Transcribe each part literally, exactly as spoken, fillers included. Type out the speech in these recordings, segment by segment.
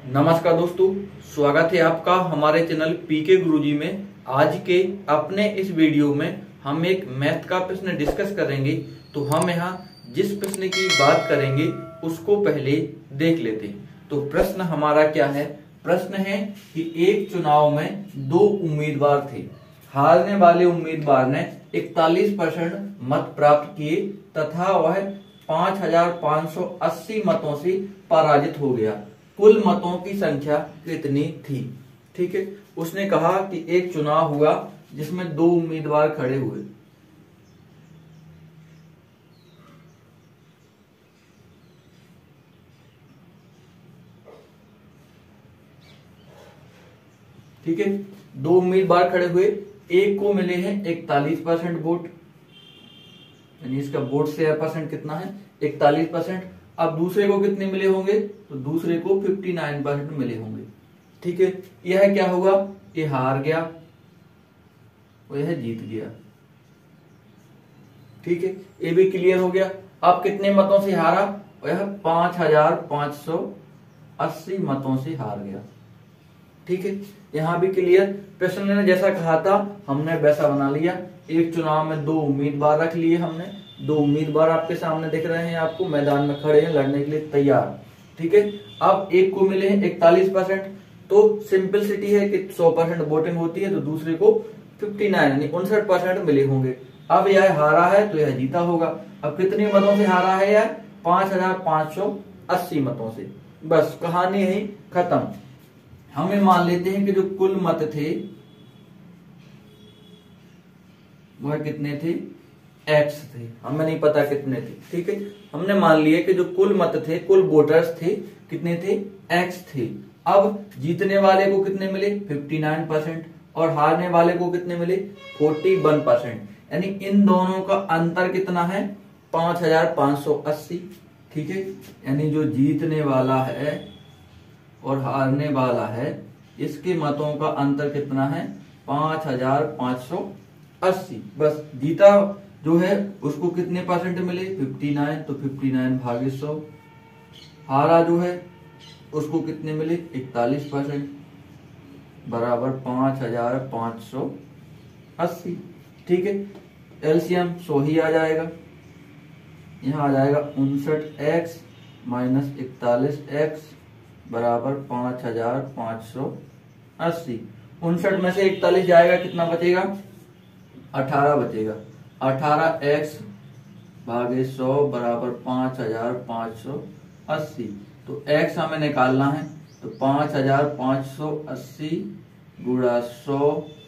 नमस्कार दोस्तों, स्वागत है आपका हमारे चैनल पीके गुरुजी में। आज के अपने इस वीडियो में हम एक मैथ का प्रश्न डिस्कस करेंगे। तो हम यहाँ जिस प्रश्न की बात करेंगे उसको पहले देख लेते हैं। तो प्रश्न हमारा क्या है? प्रश्न है कि एक चुनाव में दो उम्मीदवार थे। हारने वाले उम्मीदवार ने इकतालीस परसेंट मत प्राप्त किए तथा वह पांच हजार पांच सौ अस्सी मतों से पराजित हो गया। कुल मतों की संख्या कितनी थी? ठीक है, उसने कहा कि एक चुनाव हुआ जिसमें दो उम्मीदवार खड़े हुए। ठीक है, दो उम्मीदवार खड़े हुए। एक को मिले हैं इकतालीस परसेंट वोट, यानी इसका वोट शेयर परसेंट कितना है? इकतालीस परसेंट। अब दूसरे को कितने मिले होंगे? तो दूसरे को उनसठ परसेंट मिले होंगे। ठीक है, यह क्या हुआ? ये हार गया और यह जीत गया। ठीक है, ये भी क्लियर हो गया। अब कितने मतों से हारा? यह पांच हजार पांच सौ अस्सी मतों से हार गया। ठीक है, यहां भी क्लियर। प्रश्न ने जैसा कहा था हमने वैसा बना लिया। एक चुनाव में दो उम्मीदवार रख लिए हमने। दो उम्मीदवार आपके सामने दिख रहे हैं, आपको मैदान में खड़े हैं, लड़ने के लिए तैयार। ठीक है, अब एक को मिले हैं इकतालीस परसेंट, तो सिंपलिसिटी है कि सौ परसेंट वोटिंग होती है, तो दूसरे को उनसठ यानी उनसठ परसेंट मिले होंगे। अब यह हारा है तो यह जीता होगा। अब कितने मतों से हारा है? यह पांच हजार पांच सौ अस्सी मतों से। बस कहानी यही खत्म। हमें मान लेते हैं कि जो कुल मत थे वह कितने थे? एक्स थे। हमें नहीं पता कितने थे। ठीक है, हमने मान लिया कि जो कुल मत थे, कुल वोटर्स थे, कितने थे? एक्स थे। अब जीतने वाले को कितने मिले? उनसठ परसेंट और हारने वाले को कितने मिले? इकतालीस परसेंट। यानी इन दोनों का अंतर कितना है? पांच हजार पांच सौ अस्सी। ठीक है, यानी जो जीतने वाला है और हारने वाला है इसके मतों का अंतर कितना है? पांच हजार पांच सौ अस्सी। बस जीता जो है उसको कितने परसेंट मिले? उनसठ, तो उनसठ भागे सौ। हारा जो है उसको कितने मिले? इकतालीस परसेंट बराबर पांच हजार पांच सौ अस्सी। ठीक है, एलसीएम सौ ही आ जाएगा। यहां आ जाएगा उनसठ एक्स माइनस इकतालीस एक्स बराबर पांच हजार पांच सौ अस्सी। उनसठ में से इकतालीस जाएगा, कितना बचेगा? अठारह बचेगा। अठारह एक्स भागे सौ बराबर पांच हजार पांच सौ अस्सी। तो एक्स हमें निकालना है, तो पांच हजार पांच सौ अस्सी गुणा सौ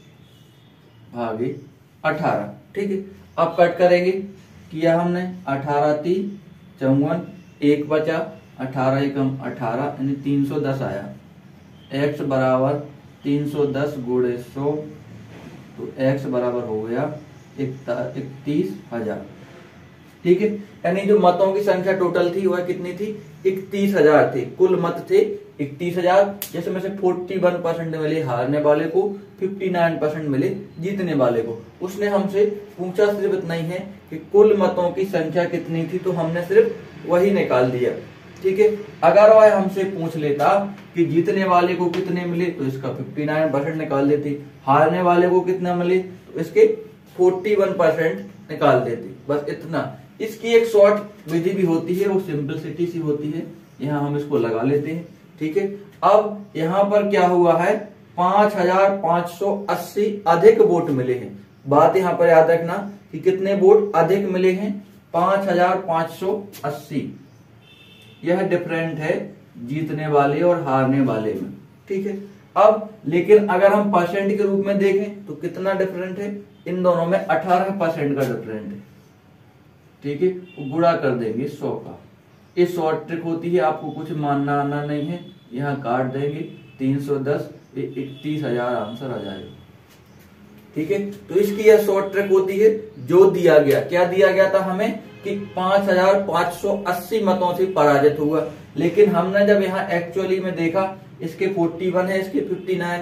भागे अठारह। ठीक है, अब कट करेंगे। किया हमने, अठारह तीन चौवन, एक बचा, अठारह एकम अठारह यानी तीन सौ दस आया। एक्स बराबर तीन सौ दस गुणे सौ, तो एक्स बराबर हो गया इकतीस हजार। ठीक है, यानी जो मतों की संख्या टोटल थी वह कितनी थी? इकतीस हजार थे। कुल मत थे इकतीस हजार, जिसमें से इकतालीस परसेंट मिले हारने वाले को, उनसठ परसेंट मिले जीतने वाले को। उसने हमसे पूछा सिर्फ इतना ही है कि कुल मतों की संख्या कितनी थी, तो हमने सिर्फ वही निकाल दिया। ठीक है, अगर वह हमसे पूछ लेता कि जीतने वाले को कितने मिले, तो इसका उनसठ परसेंट निकाल देती। हारने वाले को कितना मिले, तो इसके इकतालीस परसेंट निकाल देती। बस इतना। इसकी एक शॉर्ट विधि भी होती है, वो सिंपलिसिटी सी होती है। यहाँ हम इसको लगा लेते हैं। ठीक है, अब यहाँ पर क्या हुआ है? पांच हजार पांच सौ अस्सी अधिक वोट मिले हैं। बात यहाँ पर याद रखना कि कितने वोट अधिक मिले हैं? पांच हजार पांच सौ अस्सी। यह डिफरेंट है जीतने वाले और हारने वाले में। ठीक है, अब लेकिन अगर हम परसेंट के रूप में देखें तो कितना डिफरेंट है? इन दोनों में अठारह परसेंट का डिफरेंट है। ठीक है, गुणा कर देंगे सौ का। ये शॉर्ट ट्रिक होती है, आपको कुछ मानना आना नहीं है। यहाँ काट देंगे तीन सौ दस, इकतीस हजार आंसर आ जाएगा। ठीक है, तो इसकी यह शॉर्ट ट्रिक होती है। जो दिया गया, क्या दिया गया था हमें कि पांच हजार पांच सौ अस्सी मतों से पराजित हुआ, लेकिन हमने जब यहाँ एक्चुअली में देखा इसके इकतालीस है, इसके उनसठ है,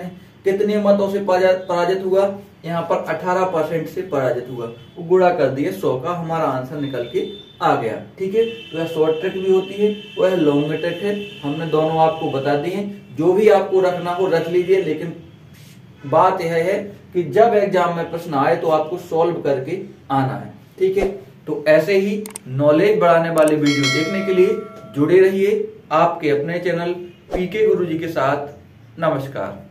कितने मतों से पराजित हुआ, यहाँ पर अठारह परसेंट से पराजित हुआ। वो गुणा कर दिए सौ का, हमारा आंसर निकल के आ गया। ठीक है, तो यह शॉर्ट ट्रिक भी होती है, वह लॉन्ग ट्रिक है। हमने दोनों आपको बता दिए, जो भी आपको रखना हो रख लीजिए, लेकिन बात यह है कि जब एग्जाम में प्रश्न आए तो आपको सॉल्व करके आना है। ठीक है, तो ऐसे ही नॉलेज बढ़ाने वाले वीडियो देखने के लिए जुड़े रहिए आपके अपने चैनल पीके गुरुजी के साथ। नमस्कार।